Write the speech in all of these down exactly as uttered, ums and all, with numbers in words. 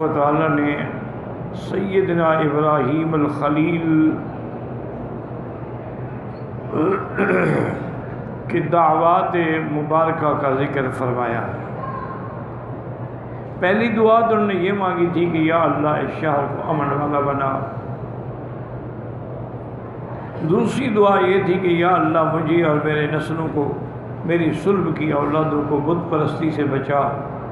تعالیٰ نے سیدنا ابراہیم الخلیل کی دعوات مبارکہ کا ذکر فرمایا۔ پہلی دعا تو انہوں نے یہ مانگی تھی کہ یا اللہ اس شہر کو امن والا بنا۔ دوسری دعا یہ تھی کہ یا اللہ مجھے اور میرے نسلوں کو، میری صلب کی اولادوں کو بت پرستی سے بچا۔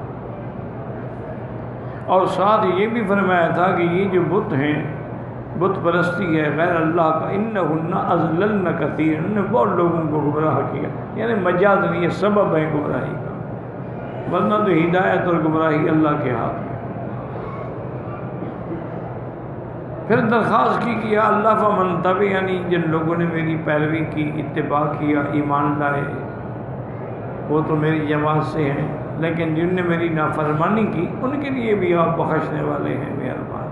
اور ساتھ یہ بھی فرمایا تھا کہ یہ جو بت ہیں، بت پرستی ہے غیر اللہ کا، انہن اضللن کثیر، انہوں نے بہت لوگوں کو گمراہ کیا، یعنی مجاز نہیں، یہ سبب ہے گمراہی کا، ورنہ تو ہدایت اور گمراہی اللہ کے ہاتھ میں۔ پھر درخواست کی کہ یا اللہ فمن تبعنی، جن لوگوں نے میری پیروی کی، اتباع کیا، ایمان لائے، وہ تو میری جماعت سے ہیں، لیکن جن نے میری نافرمانی کی ان کے لیے بھی آپ بخشنے والے ہیں، مہربان۔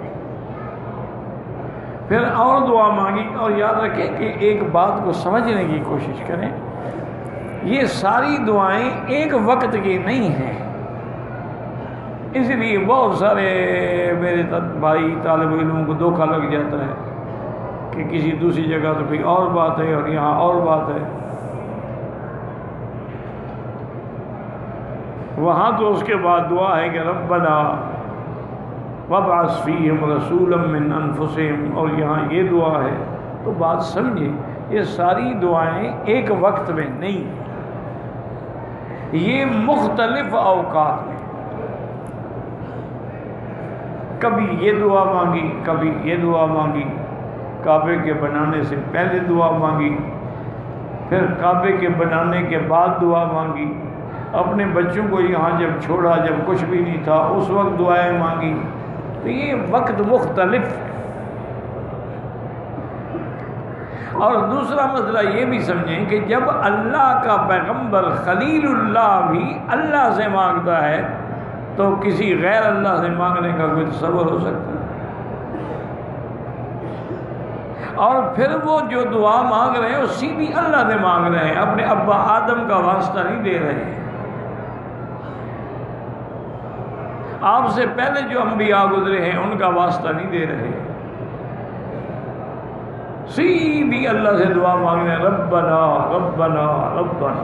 پھر اور دعا مانگی، اور یاد رکھیں کہ ایک بات کو سمجھنے کی کوشش کریں، یہ ساری دعائیں ایک وقت کی نہیں ہیں، اس لیے بہت سارے میرے بھائی طالب علموں کو دھوکہ لگ جاتا ہے کہ کسی دوسری جگہ تو کوئی اور بات ہے اور یہاں اور بات ہے۔ وہاں تو اس کے بعد دعا ہے کہ ربنا وابعث فیہم رسولا من انفسہم، اور یہاں یہ دعا ہے۔ تو بات سمجھے، یہ ساری دعائیں ایک وقت میں نہیں، یہ مختلف اوقات میں، کبھی یہ دعا مانگی، کبھی یہ دعا مانگی، کعبے کے بنانے سے پہلے دعا مانگی، پھر کعبے کے بنانے کے بعد دعا مانگی، اپنے بچوں کو یہاں جب چھوڑا، جب کچھ بھی نہیں تھا اس وقت دعائیں مانگی۔ تو یہ وقت مختلف ہے۔ اور دوسرا مسئلہ یہ بھی سمجھیں کہ جب اللہ کا پیغمبر خلیل اللہ بھی اللہ سے مانگتا ہے تو کسی غیر اللہ سے مانگنے کا کوئی تصور ہو سکتا ہے؟ اور پھر وہ جو دعا مانگ رہے ہیں وہ سیدھی اللہ سے مانگ رہے ہیں، اپنے ابا آدم کا واسطہ نہیں دے رہے ہیں۔ آپ سے پہلے جو انبیاء گزرے ہیں ان کا واسطہ نہیں دے رہے، سیدھی اللہ سے دعا مانگ رہے ہیں، ربنا ربنا ربنا۔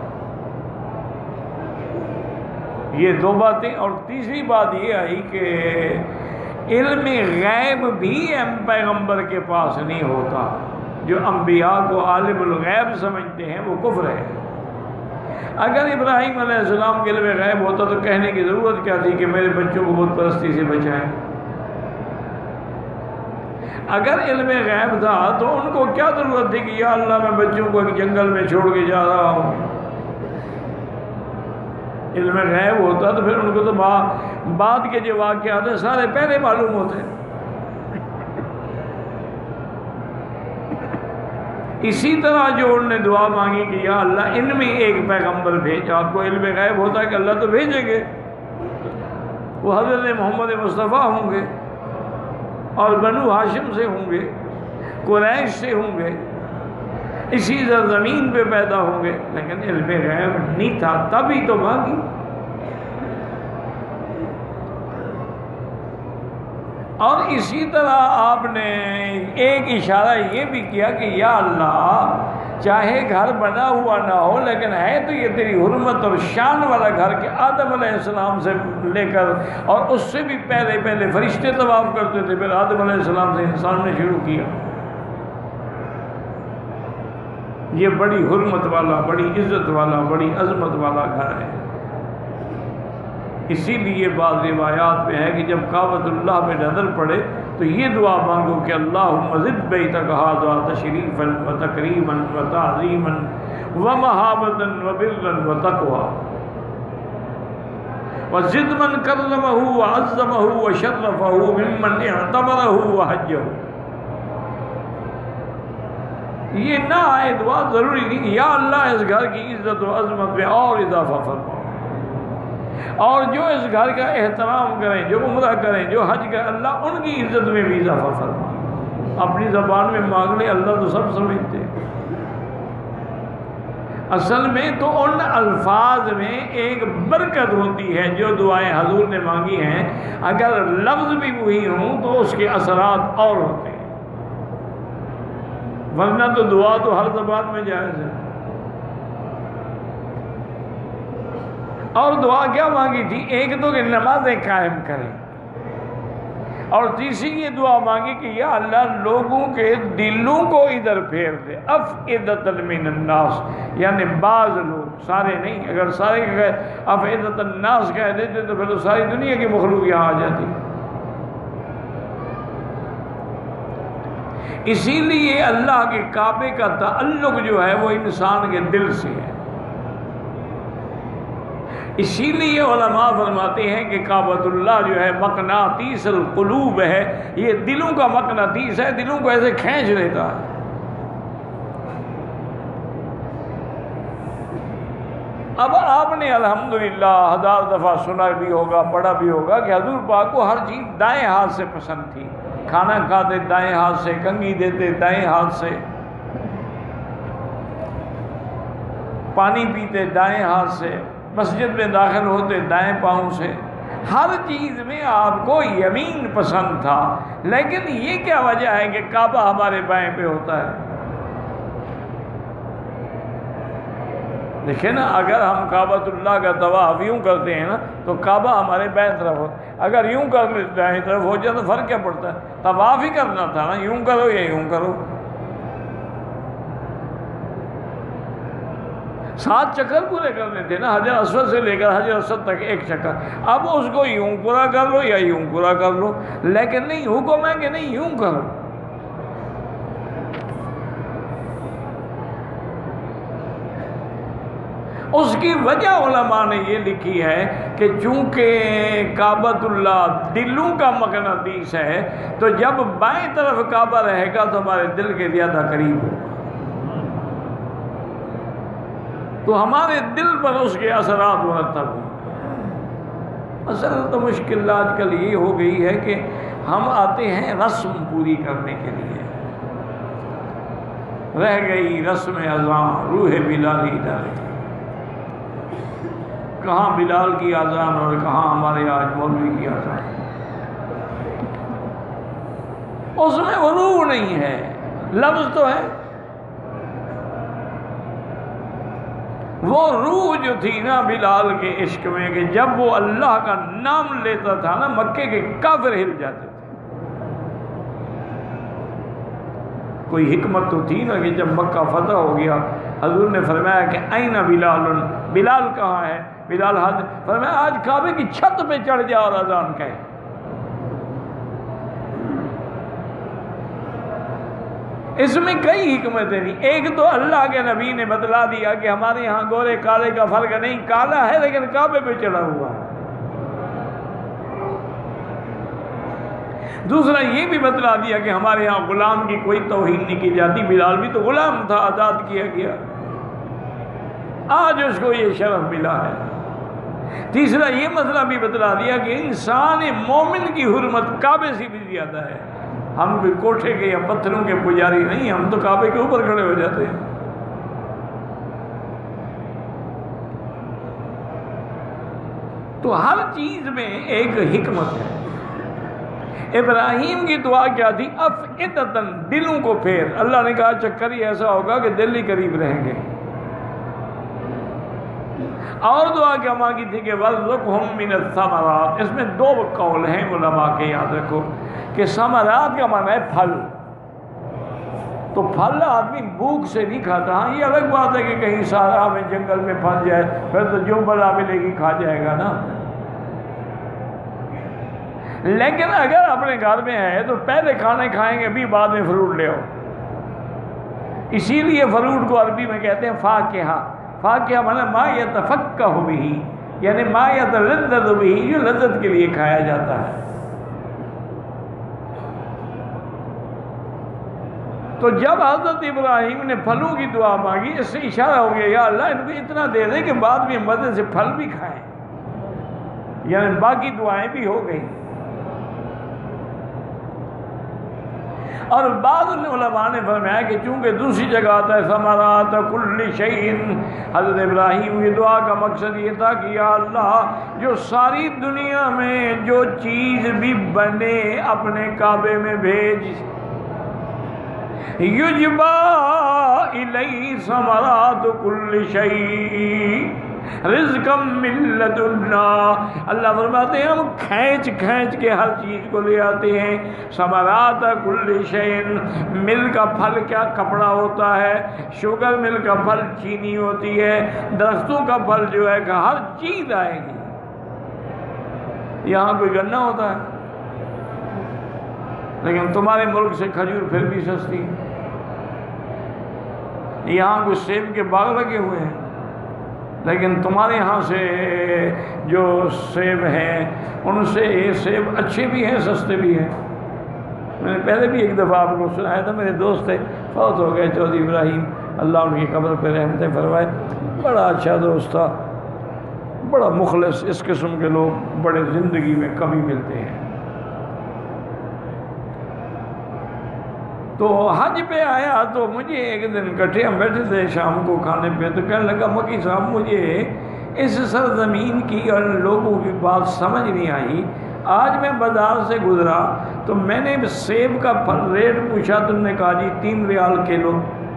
یہ دو باتیں، اور تیسری بات یہ آئی کہ علم غیب بھی پیغمبر کے پاس نہیں ہوتا۔ جو انبیاء کو عالم الغیب سمجھتے ہیں وہ کفر ہے۔ اگر ابراہیم علیہ السلام کے علم غیب ہوتا تو کہنے کی ضرورت کیا تھی کہ میرے بچوں کو بت پرستی سے بچائیں؟ اگر علم غیب تھا تو ان کو کیا ضرورت تھی کہ یا اللہ میں بچوں کو ایک جنگل میں چھوڑ کے جا رہا ہوں؟ علم غیب ہوتا تو پھر ان کو تو بعد کے جو واقعات ہیں سارے پہلے معلوم ہوتے۔ اسی طرح جو انہوں نے دعا مانگی کہ یا اللہ ان میں ایک پیغمبر بھیج، آپ کو علم غیب ہوتا ہے کہ اللہ تو بھیجیں گے، وہ حضرت محمد مصطفیٰ ہوں گے اور بنو ہاشم سے ہوں گے، قریش سے ہوں گے، اسی زمین پہ پیدا ہوں گے، لیکن علم غیب نہیں تھا، تبھی تو مانگی۔ اور اسی طرح آپ نے ایک اشارہ یہ بھی کیا کہ یا اللہ چاہے گھر بنا ہوا نہ ہو لیکن ہے تو یہ تیری حرمت اور شان والا گھر کہ آدم علیہ السلام سے لے کر اور اس سے بھی پہلے پہلے فرشتے طواف کرتے تھے، پھر آدم علیہ السلام سے انسان نے شروع کیا۔ یہ بڑی حرمت والا، بڑی عزت والا، بڑی عظمت والا گھر ہے۔ اسی لیے بعض روایات میں ہے کہ جب کعبۃ اللہ پہ نظر پڑے تو یہ دعا مانگو کہ اللہم زد بیتک ھذا تشریفا و تکریما و تعظیما و مہابۃ و برا و تقوی و زد من کرمہ و عظمہ و شرفہ ممن اعتبرہ و حجہ۔ یہ نہ آئے دعا ضروری نہیں کہ یا اللہ اس گھر کی عزت و عظمت میں اور اضافہ فرما، اور جو اس گھر کا احترام کریں، جو عمرہ کریں، جو حج کریں، اللہ ان کی عزت میں بھی اضافہ فرما۔ اپنی زبان میں مانگ لے، اللہ تو سب سمجھتے ہیں۔ اصل میں تو ان الفاظ میں ایک برکت ہوتی ہے جو دعائیں حضور نے مانگی ہیں، اگر لفظ بھی وہی ہوں تو اس کے اثرات اور ہوتے ہیں، ورنہ تو دعا تو ہر زبان میں جائز ہے۔ اور دعا کیا مانگی تھی؟ ایک تو کہ نمازیں قائم کریں، اور تیسری یہ دعا مانگی کہ یا اللہ لوگوں کے دلوں کو ادھر پھیر دے، افئدۃ من الناس، یعنی بعض لوگ، سارے نہیں، اگر سارے کہ افئدۃ الناس کہہ دیتے تو پھر تو ساری دنیا کی مخلوق یہاں آ جاتی۔ اسی لیے اللہ کے کعبے کا تعلق جو ہے وہ انسان کے دل سے ہے، اسی لیے علماء فرماتے ہیں کہ کعبۃ اللہ جو ہے مقناطیس القلوب ہے، یہ دلوں کا مقناطیس ہے، دلوں کو ایسے کھینچ لیتا ہے۔ اب آپ نے الحمدللہ ہزار دفعہ سنا بھی ہوگا، پڑھا بھی ہوگا کہ حضور پاک کو ہر چیز دائیں ہاتھ سے پسند تھی، کھانا کھاتے دائیں ہاتھ سے، کنگھی دیتے دائیں ہاتھ سے، پانی پیتے دائیں ہاتھ سے، مسجد میں داخل ہوتے دائیں پاؤں سے، ہر چیز میں آپ کو یمین پسند تھا۔ لیکن یہ کیا وجہ ہے کہ کعبہ ہمارے بائیں پہ ہوتا ہے؟ دیکھیں نا، اگر ہم کعبۃ اللہ کا طواف یوں کرتے ہیں نا تو کعبہ ہمارے بائیں طرف ہوتا ہے، اگر یوں کر لیں دائیں طرف ہو جائے تو فرق کیا پڑتا ہے؟ طواف ہی کرنا تھا نا، یوں کرو یا یوں کرو۔ سات چکر پورے کرنے تھے نا، حجر اسود سے لے کر حجر اسود تک ایک چکر، اب اس کو یوں پورا کر لو یا یوں پورا کر لو، لیکن نہیں، حکم ہے کہ نہیں یوں کرو۔ اس کی وجہ علماء نے یہ لکھی ہے کہ چونکہ کعبۃ اللہ دلوں کا مقناطیس ہے، تو جب بائیں طرف کعبہ رہے گا تو ہمارے دل کے زیادہ قریب ہوگا، تو ہمارے دل پر اس کے اثرات مرتب ہوں۔ اصل تو مشکل آج کل یہ ہو گئی ہے کہ ہم آتے ہیں رسم پوری کرنے کے لیے، رہ گئی رسم اذان روح بلالی ڈالے، کہاں بلال کی اذان اور کہاں ہمارے آج مولوی کی اذان، اس میں وہ روح نہیں ہے، لفظ تو ہے، وہ روح جو تھی نا بلال کے عشق میں کہ جب وہ اللہ کا نام لیتا تھا نا مکے کے کافر ہل جاتے تھے۔ کوئی حکمت تو تھی نا کہ جب مکہ فتح ہو گیا حضور نے فرمایا کہ این بلال، بلال کہاں ہے؟ بلال حد فرمایا آج کعبے کی چھت پہ چڑھ جا اور اذان کہے۔ اس میں کئی حکمتیں نہیں، ایک تو اللہ کے نبی نے بتلا دیا کہ ہمارے ہاں گورے کالے کا فرق نہیں، کالا ہے لیکن کعبے پہ چڑھا ہوا ہے۔ دوسرا یہ بھی بتلا دیا کہ ہمارے ہاں غلام کی کوئی توہین نہیں کی جاتی، بلال بھی تو غلام تھا، آزاد کیا گیا، آج اس کو یہ شرف ملا ہے۔ تیسرا یہ مسئلہ بھی بتلا دیا کہ انسان مومن کی حرمت کعبے سے بھی زیادہ ہے، ہم بھی کوٹھے کے یا پتھروں کے پجاری نہیں، ہم تو کعبے کے اوپر کھڑے ہو جاتے ہیں۔ تو ہر چیز میں ایک حکمت ہے۔ ابراہیم کی دعا کیا تھی؟ افئدۃ، دلوں کو پھیر۔ اللہ نے کہا چکر ہی ایسا ہوگا کہ دل ہی قریب رہیں گے۔ اور دعا کیا مانگی تھی کہ وَارْزُقْهُم مِّنَ الثَّمَرَاتِ، اس میں دو قول ہیں علماء کے، یاد رکھو کہ ثمرات کا معنی ہے پھل، تو پھل آدمی بھوک سے نہیں کھاتا، ہاں یہ الگ بات ہے کہ کہیں صحرا میں جنگل میں پھنس جائے پھر تو جو بلا ملے گی کھا جائے گا نا، لیکن اگر اپنے گھر میں ہے تو پہلے کھانے کھائیں گے بھی، بعد میں فروٹ لے آؤ۔ اسی لیے فروٹ کو عربی میں کہتے ہیں فاکہہ، فاکہہ مانا ما یتفقہ بہ، یعنی ما یتلذذ بہ، جو لذت کے لیے کھایا جاتا ہے۔ تو جب حضرت ابراہیم نے پھلوں کی دعا مانگی، اس سے اشارہ ہو گیا یا اللہ ان کو اتنا دے دے کہ بعد میں مزے سے پھل بھی کھائیں، یعنی باقی دعائیں بھی ہو گئی۔ اور بعض علماء نے فرمایا کہ چونکہ دوسری جگہ آتا ہے ثمرات کل شیء، حضرت ابراہیم کی دعا کا مقصد یہ تھا کہ یا اللہ جو ساری دنیا میں جو چیز بھی بنے اپنے کعبے میں بھیج، یجبا الی ثمرات کل شیء رزقا من لدنا، اللہ فرماتے ہیں ہم کھینچ کھینچ کے ہر چیز کو لے آتے ہیں۔ ثمرات کل شیء، مل کا پھل کیا کپڑا ہوتا ہے، شوگر مل کا پھل چینی ہوتی ہے، درختوں کا پھل جو ہے کہ ہر چیز آئے گی۔ یہاں کوئی گنا ہوتا ہے لیکن تمہارے ملک سے کھجور پھر بھی سستی، یہاں کوئی سیب کے باغ لگے ہوئے ہیں لیکن تمہارے یہاں سے جو سیب ہیں ان سے یہ سیب اچھے بھی ہیں سستے بھی ہیں۔ میں نے پہلے بھی ایک دفعہ آپ کو سنایا تھا، میرے دوست تھے فوت ہو گئے چودھری ابراہیم، اللہ ان کی قبر پہ رحمتیں فرمائے، بڑا اچھا دوست تھا، بڑا مخلص، اس قسم کے لوگ بڑے زندگی میں کمی ملتے ہیں۔ تو حج پہ آیا تو مجھے ایک دن کٹھے ہم بیٹھے تھے شام کو کھانے پہ، تو کہنے لگا مکی صاحب مجھے اس سرزمین کی اور لوگوں کی بات سمجھ نہیں آئی، آج میں بازار سے گزرا تو میں نے سیب کا ریٹ پوچھا، تم نے کہا جی تین ریال کلو،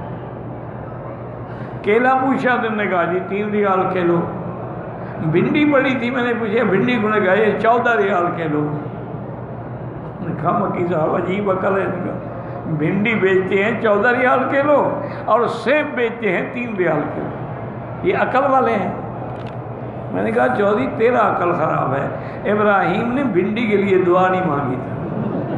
کیلا پوچھا تم نے کہا جی تین ریال کلو، بھنڈی پڑی تھی میں نے پوچھا بھنڈی کو نے کہا یہ چودہ ریال کلو۔ میں نے کہا مکی صاحب عجیب عقل ہے، بھنڈی بیچتے ہیں چودہ ریال کلو اور سیب بیچتے ہیں تین ریال کلو، یہ عقل والے ہیں؟ میں نے کہا چودھری تیرا عقل خراب ہے، ابراہیم نے بھنڈی کے لیے دعا نہیں مانگی تھی،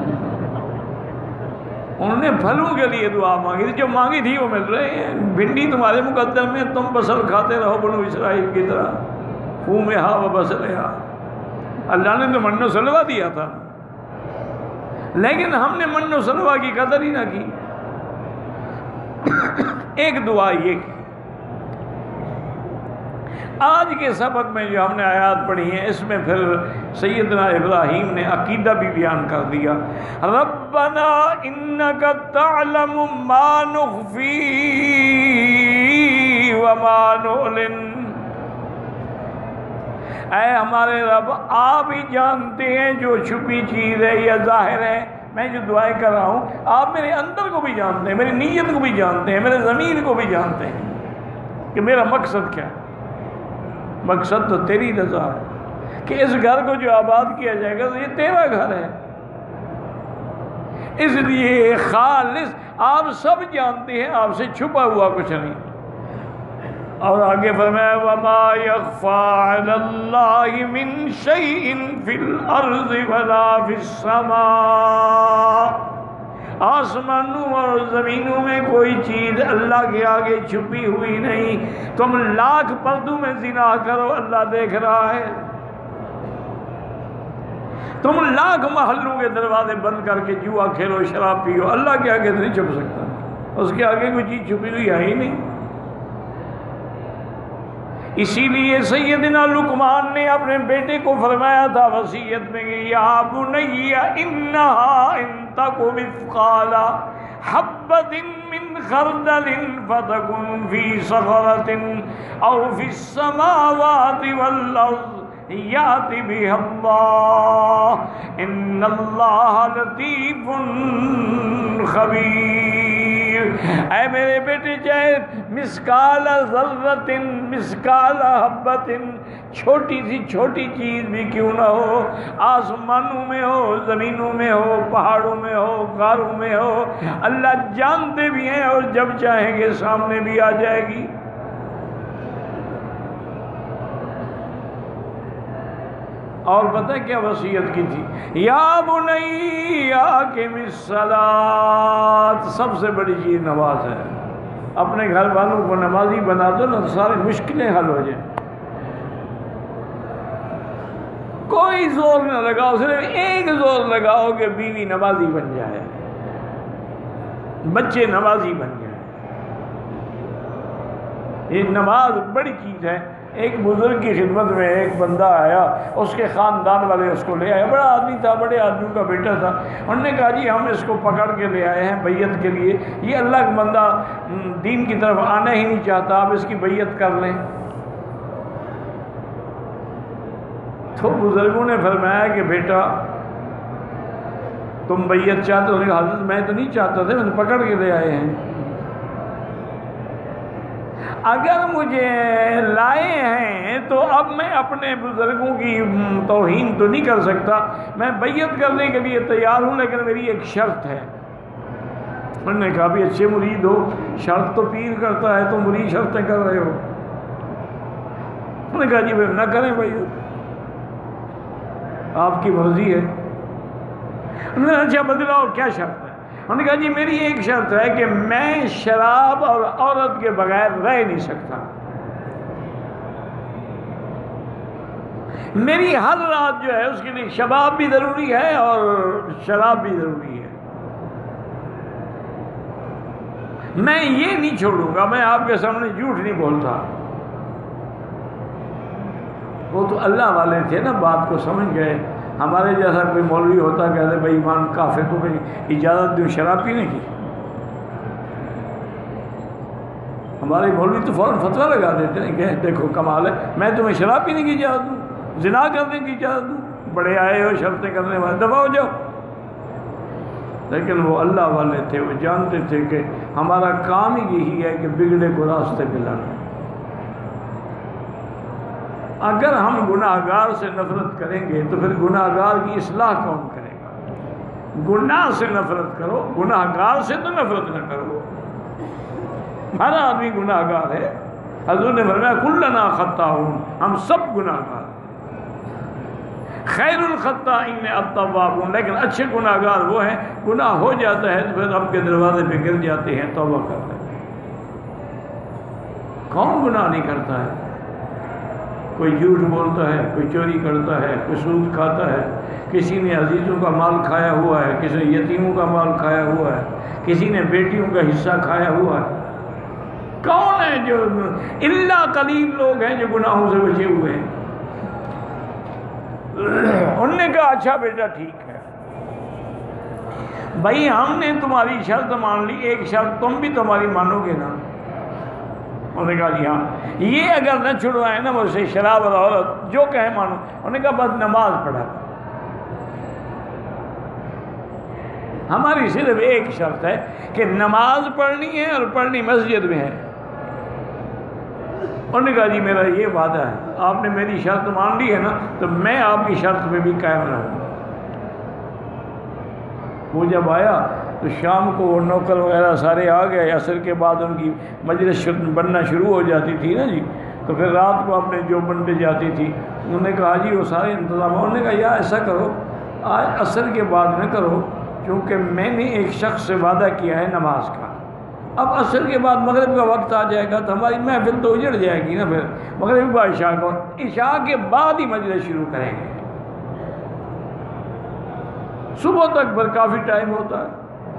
انہوں نے پھلوں کے لیے دعا مانگی تھی، جو مانگی تھی وہ مل رہے ہیں۔ بھنڈی تمہارے مقدر میں، تم بصل کھاتے رہو بنو اسرائیل کی طرح، فومہا و بصلہا، اللہ نے تو من و سلوہ دیا تھا لیکن ہم نے من و سلوہ کی قدر ہی نہ کی۔ ایک دعا یہ کی، آج کے سبق میں جو ہم نے آیات پڑھی ہیں اس میں پھر سیدنا ابراہیم نے عقیدہ بھی بیان کر دیا، ربنا انک تعلم ما نخفی وما نعلن، اے ہمارے رب آپ ہی جانتے ہیں جو چھپی چیز ہے یا ظاہر ہے، میں جو دعائیں کر رہا ہوں آپ میرے اندر کو بھی جانتے ہیں، میری نیت کو بھی جانتے ہیں، میرے ضمیر کو بھی جانتے ہیں کہ میرا مقصد کیا ہے۔ مقصد تو تیری رضا ہے کہ اس گھر کو جو آباد کیا جائے گا تو یہ تیرا گھر ہے، اس لیے خالص آپ سب جانتے ہیں، آپ سے چھپا ہوا کچھ نہیں۔ اور آگے فرمایا وَمَا يَخْفَى عَلَى اللَّهِ مِن شَيْءٍ فِي الْأَرْضِ وَلَا فِي السَّمَاءِ، آسمانوں اور زمینوں میں کوئی چیز اللہ کے آگے چھپی ہوئی نہیں، تم لاکھ پردوں میں زنا کرو اللہ دیکھ رہا ہے، تم لاکھ محلوں کے دروازے بند کر کے جوا کھیلو شراب پیو، اللہ کے آگے نہیں چھپ سکتا، اس کے آگے کوئی چیز چھپی ہوئی ہے ہی نہیں۔ اسی لیے سیدنا لقمان نے اپنے بیٹے کو فرمایا تھا وصیت میں کہ یا بنی انہا ان تک مثقال حبۃ من خردل فتکن فی صخرۃ او فی السماوات والارض یات بها اللہ ان اللہ لطیف خبیر۔ اے میرے بیٹے چاہے مسکال ذرۃ مسکال حبۃ، چھوٹی سی چھوٹی چیز بھی کیوں نہ ہو، آسمانوں میں ہو، زمینوں میں ہو، پہاڑوں میں ہو، غاروں میں ہو، اللہ جانتے بھی ہیں اور جب چاہیں گے سامنے بھی آ جائے گی۔ اور پتہ کیا وصیت کی تھی؟ یا بنی اقم الصلاۃ، سب سے بڑی چیز نماز ہے، اپنے گھر والوں کو نمازی بنا دو نا ساری مشکلیں حل ہو جائیں۔ کوئی زور نہ لگاؤ، صرف ایک زور لگاؤ کہ بیوی نمازی بن جائے، بچے نمازی بن جائیں۔ یہ نماز بڑی چیز ہے، ایک بزرگ کی خدمت میں ایک بندہ آیا، اس کے خاندان والے اس کو لے آئے، بڑا آدمی تھا، بڑے آدمیوں کا بیٹا تھا. انہوں نے کہا جی ہم اس کو پکڑ کے لے آئے ہیں بیعت کے لیے، یہ اللہ کا بندہ دین کی طرف آنا ہی نہیں چاہتا، آپ اس کی بیعت کر لیں. تو بزرگوں نے فرمایا کہ بیٹا تم بیعت چاہتے ہو؟ حضرت میں تو نہیں چاہتا تھا، میں تو پکڑ کے لے آئے ہیں. اگر مجھے لائے ہیں تو اب میں اپنے بزرگوں کی توہین تو نہیں کر سکتا، میں بیعت کرنے کے لیے تیار ہوں، لیکن میری ایک شرط ہے. انہوں نے کہا بھی اچھے مرید ہو، شرط تو پیر کرتا ہے، تو مرید شرطیں کر رہے ہو. انہوں نے کہا جی پھر نہ کریں بیعت، آپ کی مرضی ہے. انہوں نے اچھا بدلاؤ کیا شرط ہے؟ انہوں نے کہا جی میری ایک شرط ہے کہ میں شراب اور عورت کے بغیر رہ نہیں سکتا، میری ہر رات جو ہے اس کے لیے شباب بھی ضروری ہے اور شراب بھی ضروری ہے. میں یہ نہیں چھوڑوں گا، میں آپ کے سامنے جھوٹ نہیں بولتا. وہ تو اللہ والے تھے نا، بات کو سمجھ گئے. ہمارے جیسا کوئی مولوی ہوتا کہتے بھائی ایمان کافر کو بھائی اجازت دوں شراب پینے کی، ہمارے مولوی تو فوراً فتویٰ لگا دیتے ہیں کہ دیکھو کمال ہے، میں تمہیں شراب پینے کی اجازت دوں، زنا کرنے کی اجازت دوں، بڑے آئے ہو شرطیں کرنے والے، دفع ہو جاؤ. لیکن وہ اللہ والے تھے، وہ جانتے تھے کہ ہمارا کام ہی یہی ہے کہ بگڑے کو راستے پہ لانا. اگر ہم گناہ گار سے نفرت کریں گے تو پھر گناہ گار کی اصلاح کون کرے گا؟ گناہ سے نفرت کرو، گناہ گار سے تو نفرت نہ کرو. ہر آدمی گناہ گار ہے. حضور نے فرمایا کلنا خطاؤن، ہم سب گناہ گار. خیر الخطائین التوابون، لیکن اچھے گناہ گار وہ ہیں گناہ ہو جاتا ہے تو پھر رب کے دروازے پہ گر جاتے ہیں، توبہ کرتے ہیں. کون گناہ نہیں کرتا ہے؟ کوئی جھوٹ بولتا ہے، کوئی چوری کرتا ہے، کوئی سود کھاتا ہے، کسی نے عزیزوں کا مال کھایا ہوا ہے، کسی نے یتیموں کا مال کھایا ہوا ہے، کسی نے بیٹیوں کا حصہ کھایا ہوا ہے. کون ہے جو الا قلیل لوگ ہیں جو گناہوں سے بچے ہوئے ہیں. انہوں نے کہا اچھا بیٹا ٹھیک ہے بھائی، ہم نے تمہاری شرط مان لی، ایک شرط تم بھی تمہاری مانو گے نا؟ انہوں نے کہا جی ہاں. یہ اگر نہ چھڑوائے نا مجھ سے شراب اور عورت، جو کہے مانو. انہوں نے کہا بس نماز پڑھا. ہماری صرف ایک شرط ہے کہ نماز پڑھنی ہے اور پڑھنی مسجد میں ہے. انہوں نے کہا جی میرا یہ وعدہ ہے، آپ نے میری شرط مان لی ہے نا تو میں آپ کی شرط پہ بھی قائم رہوں. وہ جب آیا تو شام کو وہ نوکر وغیرہ سارے آ گئے، عصر کے بعد ان کی مجلس بننا شروع ہو جاتی تھی نا جی، تو پھر رات کو اپنے جو بنتے جاتی تھی. انہوں نے کہا جی وہ سارے انتظام. انہوں نے کہا یا ایسا کرو آج عصر کے بعد نہ کرو، کیونکہ میں نے ایک شخص سے وعدہ کیا ہے نماز کا. اب عصر کے بعد مغرب کا وقت آ جائے گا تو ہماری محفل تو اجڑ جائے گی نا. پھر مغرب کا عشاء کو عشاء کے بعد ہی مجلس شروع کریں گے، صبح تک پھر کافی ٹائم ہوتا ہے.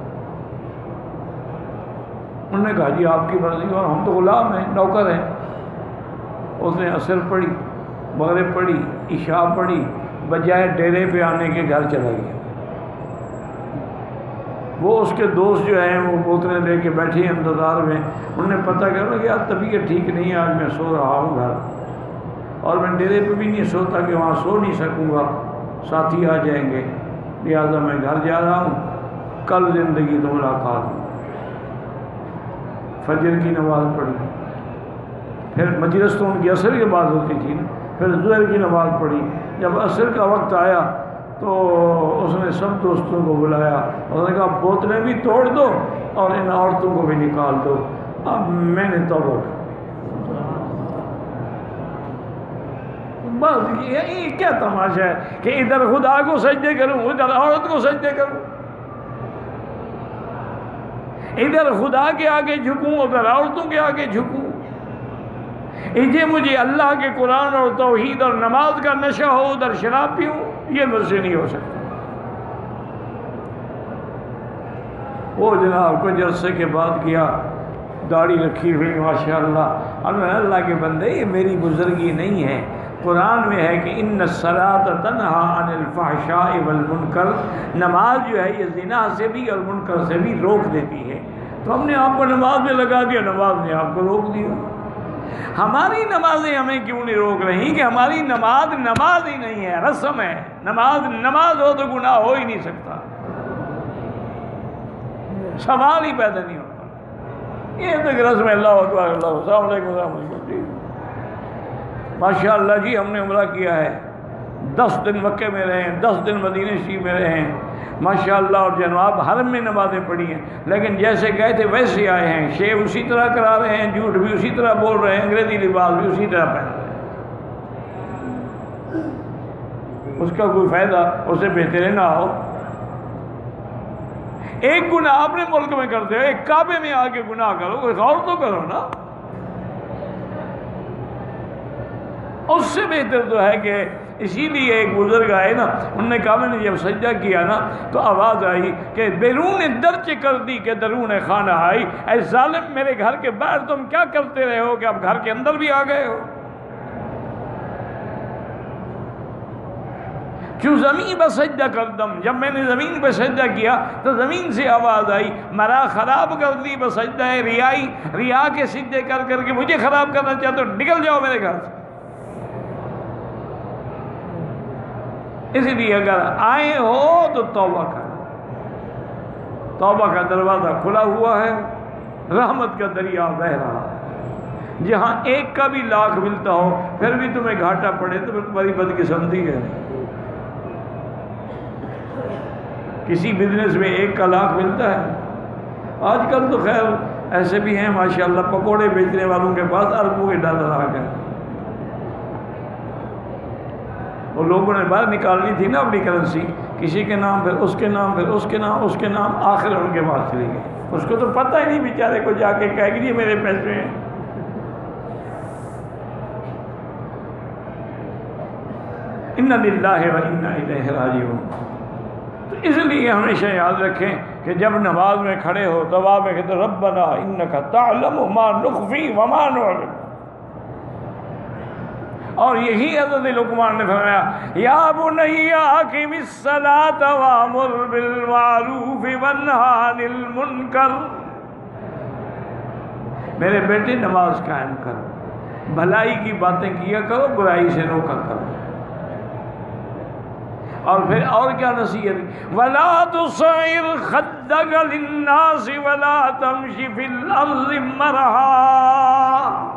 انہوں نے کہا جی آپ کی مرضی، اور ہم تو غلام ہیں، نوکر ہیں. اس نے عصر پڑھی، مغرب پڑھی، عشاء پڑھی، بجائے ڈیرے پہ آنے کے گھر چلا گیا. وہ اس کے دوست جو ہیں وہ بوتلیں لے کے بیٹھے ہیں انتظار میں. انہوں نے پتہ کیا کہ یار طبیعت ٹھیک نہیں ہے، آج میں سو رہا ہوں گھر، اور میں ڈیرے پہ بھی نہیں سوتا کہ وہاں سو نہیں سکوں گا، ساتھی آ جائیں گے، لہٰذا میں گھر جا رہا ہوں، کل زندگی تو ملاقات ہوں. فجر کی نماز پڑھی، پھر مجلس تو ان کی عصر کے بعد ہوتی تھی نا، پھر ظہر کی نماز پڑھی. جب عصر کا وقت آیا تو اس نے سب دوستوں کو بلایا، اس نے کہا بوتلیں بھی توڑ دو اور ان عورتوں کو بھی نکال دو، اب میں نے توبہ کی. بس یہ کیا تماشا ہے کہ ادھر خدا کو سجدے کروں، ادھر عورت کو سجدے کروں، ادھر خدا کے آگے جھکوں، ادھر عورتوں کے آگے جھکوں. یہ مجھے اللہ کے قرآن اور توحید اور نماز کا نشہ ہو، ادھر شراب پیوں، یہ مجھ سے نہیں ہو سکتا. وہ جناب کچھ عرصے کے بعد کیا، داڑھی رکھی ہوئی ماشاءاللہ، اللہ کے بندے یہ میری بزرگی نہیں ہے، قرآن میں ہے کہ ان الصلاۃ تنہا عن الفحشاء والمنکر، نماز جو ہے یہ زنا سے بھی اور منکر سے بھی روک دیتی ہے، تو ہم نے آپ کو نماز میں لگا دیا، نماز نے آپ کو روک دیا۔ ہماری نمازیں ہمیں کیوں نہیں روک رہی کہ ہماری نماز نماز ہی نہیں ہے، رسم ہے، نماز نماز ہو تو گناہ ہو ہی نہیں سکتا، سوال ہی پیدا نہیں ہوتا، یہ تو رسم ہے، اللہ اکبر، اللہ السلام علیکم السلام علیکم جی ماشاء اللہ جی ہم نے عمرہ کیا ہے، دس دن مکے میں رہے ہیں، دس دن مدینہ شریف میں رہے ہیں ماشاءاللہ، اور جناب حرم میں نمازیں پڑھی ہیں، لیکن جیسے گئے تھے ویسے آئے ہیں، شیو اسی طرح کرا رہے ہیں، جھوٹ بھی اسی طرح بول رہے ہیں، انگریزی لباس بھی اسی طرح پہن رہے ہیں، اس کا کوئی فائدہ اس سے بہتر نہ ہو۔ ایک گناہ اپنے ملک میں کرتے ہو، ایک کعبے میں آ کے گناہ کرو، کوئی غور تو کرو نا، اس سے بہتر تو ہے کہ اسی لیے ایک بزرگ آئے نا، انہوں نے کہا میں نے جب سجدہ کیا نا تو آواز آئی کہ بیرون درچ کر دی کہ درون خانہ آئی، اے ظالم میرے گھر کے باہر تم کیا کرتے رہے ہو کہ اب گھر کے اندر بھی آ گئے ہو، کیوں زمین پہ سجدہ کردم، جب میں نے زمین پہ سجدہ کیا تو زمین سے آواز آئی مرا خراب کر دی بس سجدہ ہے ریائی، ریا کے سجدے کر کر کے مجھے خراب کرنا چاہتے ہو، نکل جاؤ میرے گھر سے۔ اس لیے اگر آئے ہو تو توبہ کرو، توبہ کا دروازہ کھلا ہوا ہے، رحمت کا دریا بہہ رہا ہے، جہاں ایک کا بھی لاکھ ملتا ہو پھر بھی تمہیں گھاٹا پڑے تو تمہاری بدقسمتی ہے۔ کسی بزنس میں ایک کا لاکھ ملتا ہے، آج کل تو خیر ایسے بھی ہیں ماشاءاللہ، پکوڑے بیچنے والوں کے پاس اربوں کے ڈالر آ گئے، وہ لوگوں نے باہر نکالنی تھی نا اپنی کرنسی، کسی کے نام پھر اس کے نام پھر اس کے نام اس کے نام، آخر ان کے پاس چلی گئی، اس کو تو پتہ ہی نہیں بیچارے کو، جا کے کہہ گی میرے پیسے ہیں۔ اِنَّ لِلَّهِ وَإِنَّا إِلَيْهِ رَاجِعُونَ۔ تو اس لیے ہمیشہ یاد رکھیں کہ جب نماز میں کھڑے ہو دعا میں کہتے ربنا انک تعلم ما نخفی وما نعلن، اور یہی حضرت لقمان نے فرمایا یا بنی اقم الصلاۃ وامر بالمعروف وانہی عن المنکر، میرے بیٹے نماز قائم کرو، بھلائی کی باتیں کیا کرو، برائی سے روکا کرو، اور پھر اور کیا نصیحت، وَلَا تُصَعِّرْ خَدَّكَ لِلنَّاسِ وَلَا تَمْشِ فِي الْأَرْضِ مَرَحًا،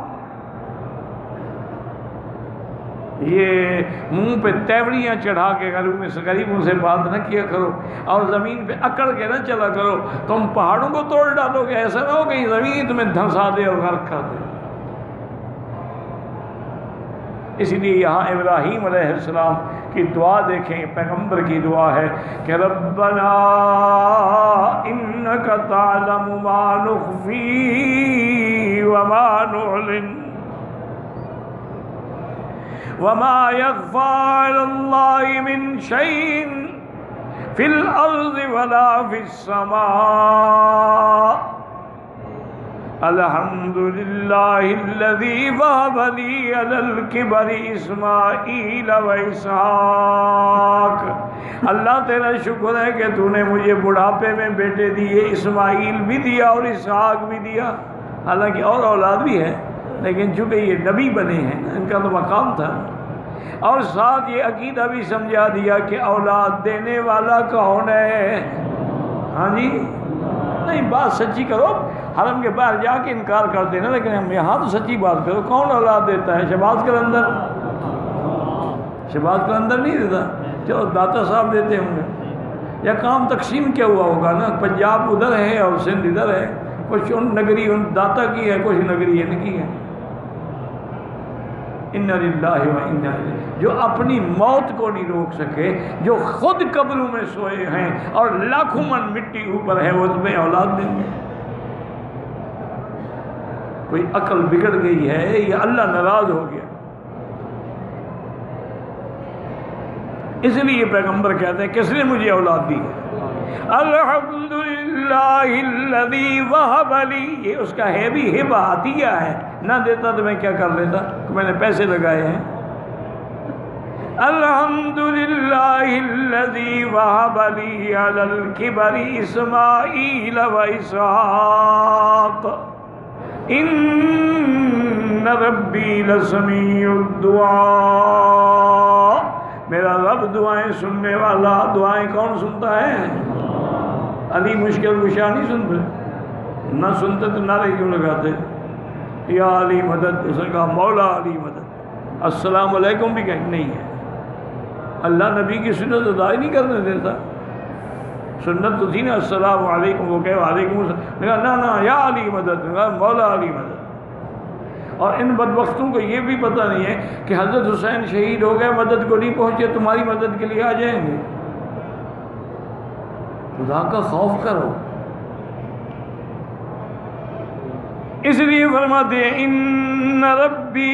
یہ منہ پہ تیوریاں چڑھا کے غریبوں سے بات نہ کیا کرو، اور زمین پہ اکڑ کے نہ چلا کرو، تم پہاڑوں کو توڑ ڈالو گے، ایسا نہ ہو کہ زمین تمہیں دھنسا دے اور غرق کر دے۔ اس لیے یہاں ابراہیم علیہ السلام کی دعا دیکھیں، پیغمبر کی دعا ہے کہ ربنا انک تعلم ما نخفی وما نعلن وما يخفى على الله من شيء في الأرض ولا في السماء الحمد لله الذي وهب لي على الكبر إسماعيل وإسحاق، اللہ تیرا شکر ہے کہ تو نے مجھے بڑھاپے میں بیٹے دیے، اسماعیل بھی دیا اور اسحاق بھی دیا، حالانکہ اور اولاد بھی ہے لیکن چونکہ یہ نبی بنے ہیں ان کا تو مقام تھا، اور ساتھ یہ عقیدہ بھی سمجھا دیا کہ اولاد دینے والا کون ہے، ہاں جی نہیں بات سچی کرو، حرم کے باہر جا کے انکار کر دینا، لیکن ہم یہاں تو سچی بات کرو، کون اولاد دیتا ہے؟ شہباز قلندر، شہباز قلندر نہیں دیتا، چلو داتا صاحب دیتے ہوں گے، یا کام تقسیم کیا ہوا ہوگا نا، پنجاب ادھر ہے اور سندھ ادھر ہے، کچھ ان نگری ان داتا کی ہے، کچھ نگری ان کی ہے۔ اِنَّ لِلَّهِ وَإِنَّا إِلَيْهِ، جو اپنی موت کو نہیں روک سکے، جو خود قبروں میں سوئے ہیں اور لاکھوں من مٹی اوپر ہے، وہ تمہیں اولاد دیں گے؟ کوئی عقل بگڑ گئی ہے یا اللہ ناراض ہو گیا؟ اس لیے پیغمبر کہتے ہیں کس نے مجھے اولاد دی ہے؟ الحمدللہ الذی وہب لی، یہ اس کا ہے بھی ہبہ عطیہ ہے، نہ دیتا تو میں کیا کر لیتا، میں نے پیسے لگائے ہیں۔ الحمدللہ الذی وہب لی علی الکبر اسماعیل و اسحاق ان ربی لسمیع الدعاء، میرا رب دعائیں سننے والا، دعائیں کون سنتا ہے؟ علی مشکل کشا نہیں سنتے، نہ سنتے تو نعرے کیوں لگاتے؟ یا علی مدد، اس نے کہا مولا علی مدد۔ السلام علیکم بھی کہیں نہیں ہے، اللہ نبی کی سنت ادا ہی نہیں کرنے دیتا۔ سنت تو تھی نا السلام علیکم، وہ کہے وعلیکم السلام، کہا نا نا یا علی مدد، کہا مولا علی مدد۔ اور ان بدبختوں کو یہ بھی پتہ نہیں ہے کہ حضرت حسین شہید ہو گئے، مدد کو نہیں پہنچے، تمہاری مدد کے لیے آ جائیں گے۔ خدا کا خوف کرو۔ اس لیے فرماتے ہیں ان ربی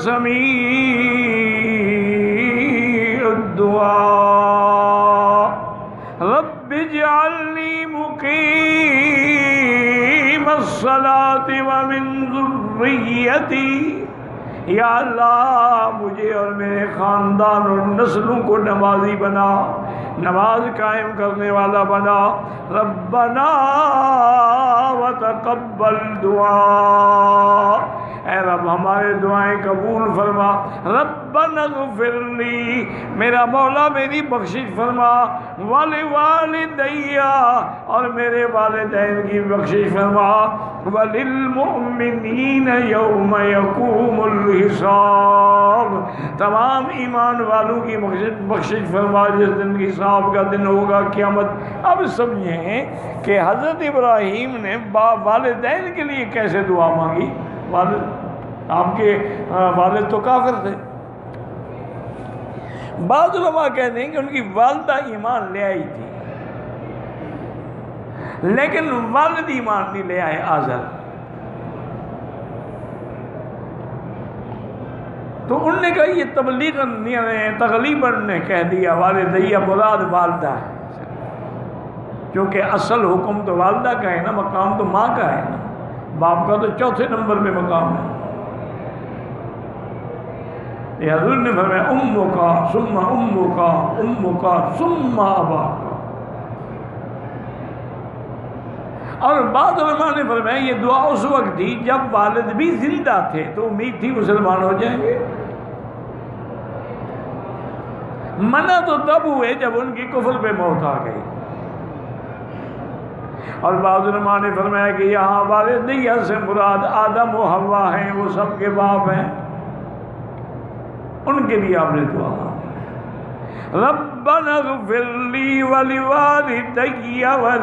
لسمیع الدعاء رب اجعلنی مقیم الصلاة ومن ذریتی، یا اللہ مجھے اور میرے خاندان اور نسلوں کو نمازی بنا، نماز قائم کرنے والا بنا۔ ربنا وتقبل دعا، اے رب ہمارے دعائیں قبول فرما۔ ربنا اغفر لی، میرا مولا میری بخشش فرما۔ ولوالدی، اور میرے والدین کی بخشش فرما۔ وللمؤمنین یوم یقوم الحساب، تمام ایمان والوں کی بخشش فرما جس دن حساب کا دن ہوگا، قیامت۔ اب سمجھیں کہ حضرت ابراہیم نے والدین کے لیے کیسے دعا مانگی۔ والد آپ کے والد تو کافر تھے، بعض علماء کہتے ہیں کہ ان کی والدہ ایمان لے آئی تھی لیکن والد ایمان نہیں لے آئے، آزر۔ تو انہوں نے کہا یہ تبلیغاً تغلیباً نے کہہ دیا والدیہ مراد والدہ ہے، کیونکہ اصل حکم تو والدہ کا ہے نا، مقام تو ماں کا ہے نا، باپ کا تو چوتھے نمبر پہ مقام ہے۔ یہ حضور نے فرمایا امکا ثم امکا امکا ثم اباکا، اور بعض علماء نے فرمایا یہ دعا اس وقت تھی جب والد بھی زندہ تھے، تو امید تھی مسلمان ہو جائیں گے۔ منع تو تب ہوئے جب ان کی کفر پہ موت آ گئی۔ اور بعض علماء نے فرمایا کہ یہاں والدیہ سے مراد آدم و حوا ہیں، وہ سب کے باپ ہیں، ان کے لیے آپ نے دعا مانگی۔ ربنا اغفر لی ولوالدی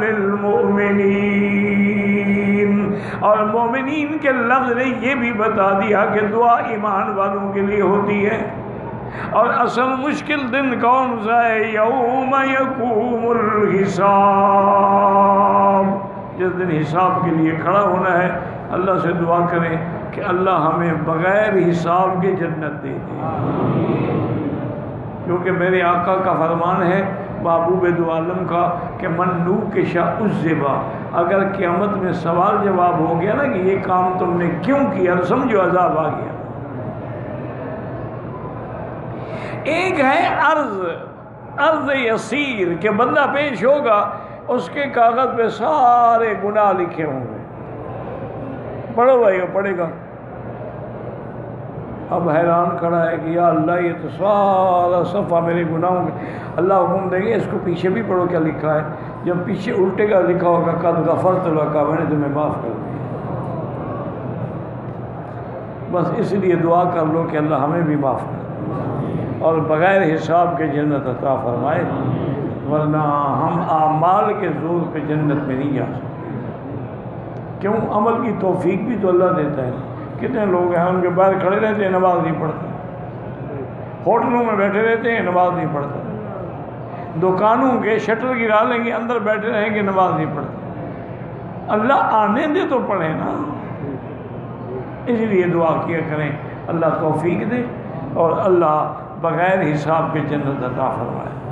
وللمؤمنین، اور مومنین کے لفظ نے یہ بھی بتا دیا کہ دعا ایمان والوں کے لیے ہوتی ہے۔ اور اصل مشکل دن کون سا ہے؟ یوم یقوم الحساب، جس دن حساب کے لیے کھڑا ہونا ہے۔ اللہ سے دعا کریں کہ اللہ ہمیں بغیر حساب کے جنت دے دے، کیونکہ میرے آقا کا فرمان ہے محبوب دو عالم کا کہ من نوکش عذبا، اگر قیامت میں سوال جواب ہو گیا نا کہ یہ کام تم نے کیوں کیا، تو سمجھو عذاب آ گیا۔ ایک ہے عرض، عرض یسیر کہ بندہ پیش ہوگا، اس کے کاغذ پہ سارے گناہ لکھے ہوں گے، پڑھو بھائی پڑھے گا، اب حیران کھڑا ہے کہ یا اللہ یہ تو سارا صفحہ میرے گناہوں کے، اللہ حکم دیں گے اس کو پیچھے بھی پڑھو کیا لکھا ہے، جب پیچھے الٹے کا لکھا ہوگا قد غفرت لک، میں نے تمہیں معاف کر دیا۔ بس اس لیے دعا کر لو کہ اللہ ہمیں بھی معاف کر اور بغیر حساب کے جنت عطا فرمائے، ورنہ ہم اعمال کے زور پہ جنت میں نہیں جا سکتے۔ کیوں؟ عمل کی توفیق بھی تو اللہ دیتا ہے۔ کتنے لوگ ہیں ان کے باہر کھڑے رہتے ہیں، نماز نہیں پڑھتے، ہوٹلوں میں بیٹھے رہتے ہیں، نماز نہیں پڑھتے، دکانوں کے شٹر گرا لیں گے، اندر بیٹھے رہیں گے، نماز نہیں پڑھتے۔ اللہ آنے دے تو پڑھے نا، اس لیے دعا کیا کریں اللہ توفیق دے اور اللہ بغیر حساب کے جنت عطا فرمائے۔